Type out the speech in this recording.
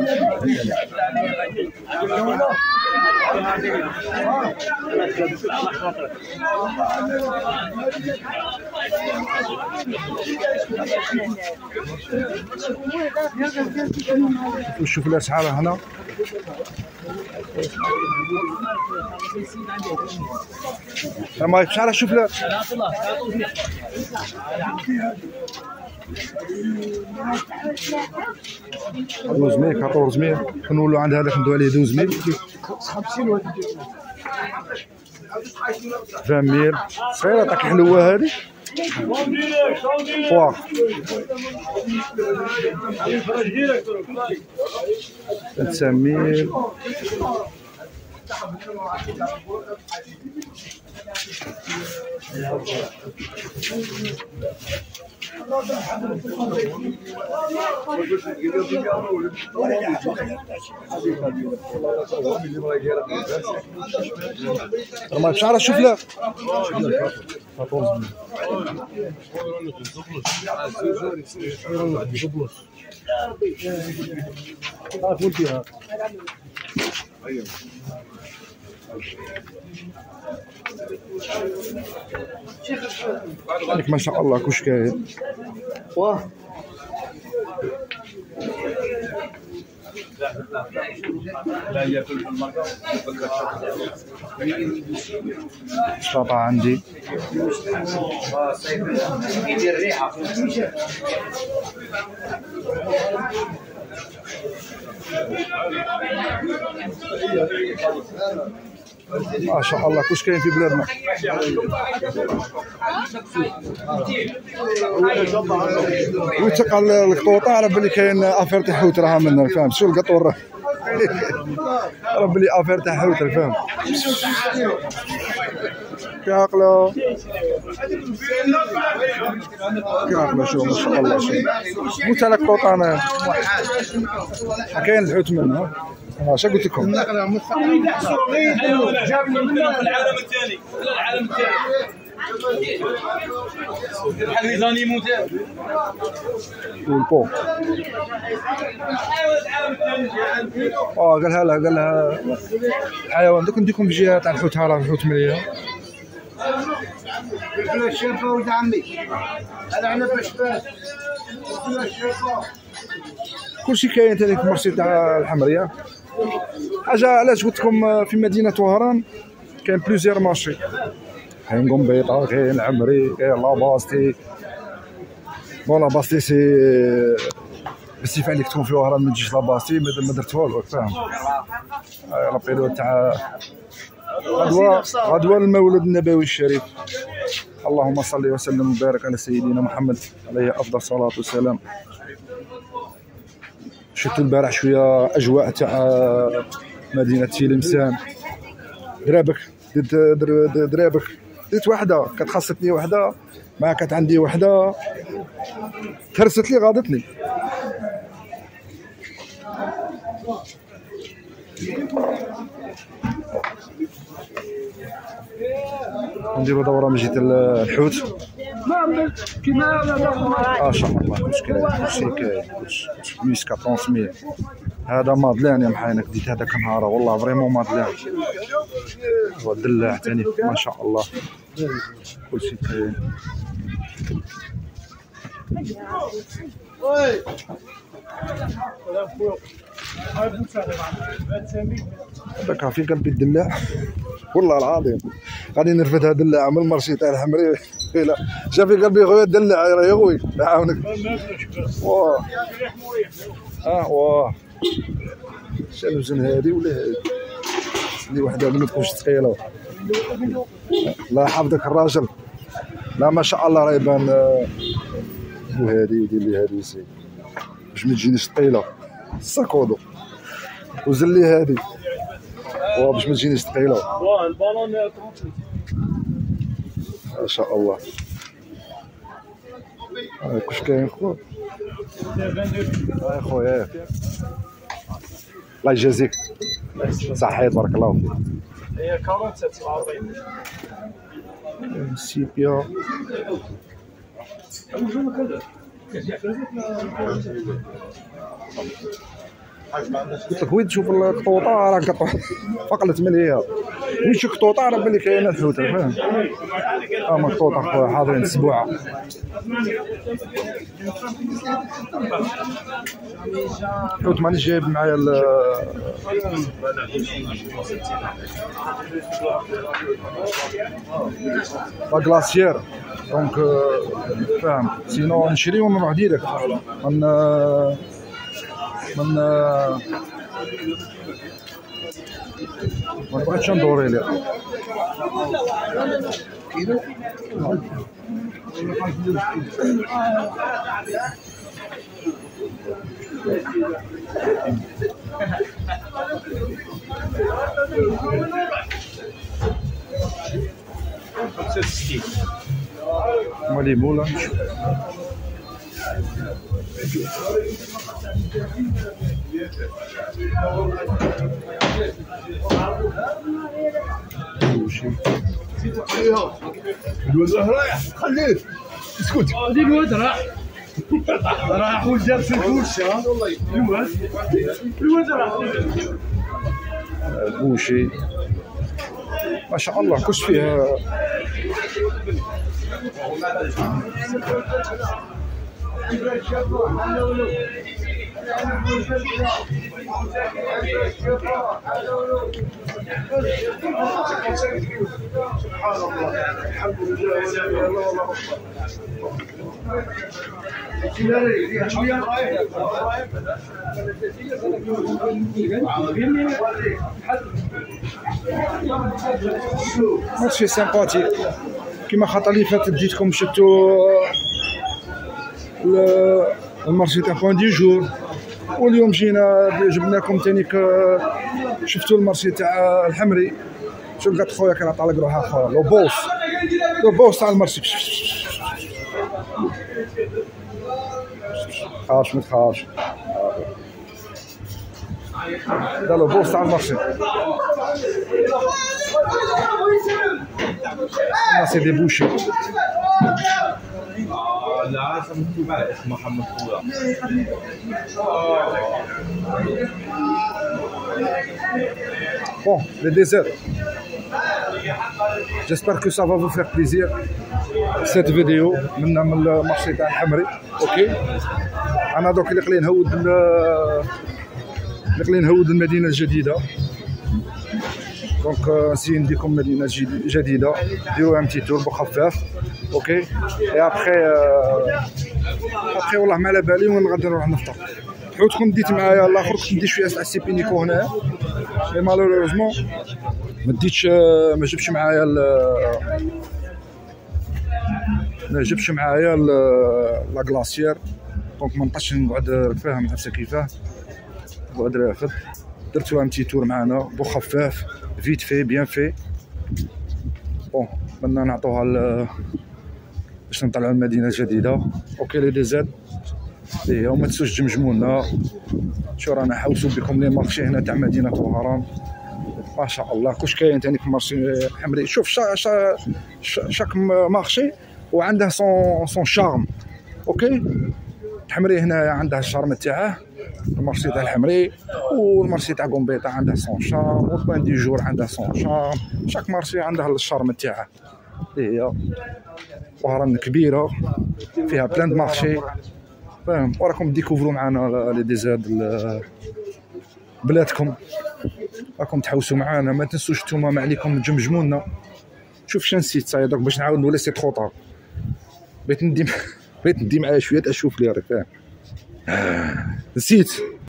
شوف الاسعار هنا. ما يكفيش على شوف لا 1200 1400 كنولوا عند هذاك ندوي عليه 12000 20000 صغيره تاع الحلوه هذه واه 300 ما شعر شوف لا عليك ما شاء الله كلش كاين واه السلطة عندي يدير ريحة ما شاء الله كلش كاين في بلادنا. ويتقى القطوطه على باللي كاين افير تاع حوت راها منا فاهم شو القطور راه بلي افير تاع حوت فاهم كيعقلو كيعقلو شوف ما شاء الله شوف موت على القطوطه انا كاين الحوت منها اش قلت لكم جاب لي من العالم الثاني العالم الثاني الحلويزان يموت والبو قالها لها قال لها الحيوان دوك نديكم بجهه تاع الحوت راه الحوت مليح الشابه ولد عمي هذا عنب الشباب كلشي كاين تاع ديك المرسي تاع الحمريه حاجه. علاش قلت لكم في مدينه وهران كاين بليزيور مارشي كاين قنبيطه كاين العمري كاين لاباستي بون لاباستي سي بس عليك تكون في وهران ما تجيش لاباستي ما درت والو فاهم لابيلو تاع غدوه المولد النبوي الشريف. اللهم صل وسلم وبارك على سيدنا محمد عليه افضل الصلاه والسلام. شفت البارح شويه اجواء تاع مدينه تلمسان درابك درابك ديت وحده كانت خاصتني وحده ما كانت عندي وحده تهرست لي غاضتني. نديرو دوره من جهه الحوت ما شاء الله كلشي كاين كلشي ميسكا 300 هذا مادلان يا محاينك ديت هذاك النهار والله فريمون مادلان والدلاع ثاني ما شاء الله كلشي كاين. هذاك في قلبي الدلاع والله العظيم غادي نرفد هذا الدلاع من المرشي تاع الحمري لا جا في قلبي خويا الدلاع يا خويا يعاونك واه واه شنو وزن هادي ولا هادي اللي وحده ما تكونش ثقيله الله يحفظك الراجل لا ما شاء الله راه يبان وهادي ودير لي هادي سي باش ما تجينيش ثقيله الساكودو وزن لي هادي باش ما تجينيش ثقيله البالون ما شاء الله كلش كاين خويا خويا الله يجازيك صحيت بارك الله فيك. هي 47 سيبيا قلت لك وين تشوف القطوطه راه فقلت من هي، وين تشوف القطوطه راه بان كاينه الحوته فاهم. هما القطوطه خويا حاضرين السبوعه. حوت مانيش جايب معايا لا غلاسيير دونك فاهم، سينو نشري ونروح ديريكت ما بغيتش ندوري ليه. مالي مولا الواد رايح خليه اسكت. هذه الواد راح وجاب في الكرسي. الواد راح بوشي ما شاء الله كلش فيه. سبحان الله الحمد لله. ماتشي سامباتيك كيما خاطر اللي فات ديتكم شفتوا المارشي تاع بوان دي جور، واليوم جينا جبناكم تاني شفتوا المارشي تاع الحمري. شوف قالت خويا كان طالق روحها خويا لو بوس تاع المارشي. خاش ما تخافش، هذا لو بوس تاع المارشي. سي دي بوشي. لا مكتوب على اسم محمد خويا. Bon, le désert. J'espère que ça va vous faire plaisir cette vidéo من المارشي تاع الحمري. اوكي انا دوك اللي قلي نهود المدينه الجديده. دونك نسي نديكم مدينه جديده، ديروا ان تي تور بخفاف. اوكي اي ابخي والله ما على بالي وين غادي نروح نفطر. حوتكم ديت معايا الاخر كنت ندي شويه تاع السيبينيكو هنا، مي مالوروزمون ما جبتش معايا لا غلاسيير. دونك ما نبقاش نقعد فاهم نفسي كيفاه نقعد رافد. درتو ان تي تور معنا بخفاف فيت في بيان في. بون بدنا نعطوها باش نطلعوا المدينه الجديده. اوكي لي دي زاد اللي هما تسوش جمجمونا. شو رانا حوسوا بكم لي مارشي هنا تاع مدينه وهران ما شاء الله كلش كاين تاني في مارشي حمري. شوف شاك مارشي وعنده سون شارم. اوكي الحمري هنا عنده الشارم تاعه، المارشي تاع الحمري والمارشي تاع قنبيطه عنده سون شارم، والبوان دي جور عنده سون شارم. شاك مارشي عنده الشارم تاعه. اللي هي وهران كبيره فيها بلان د مارشي فاهم. وراكم ديكوفرو معنا لي ديزاد بلادكم، راكم تحوسوا معنا. ما تنسوش نتوما ما عليكم تجمجمونا. شوف شنو نسيت صاير دوك باش نعاود نولي سي ترو طار. بغيت ندي معايا شويه اشوف لي راك فاهم. نسيت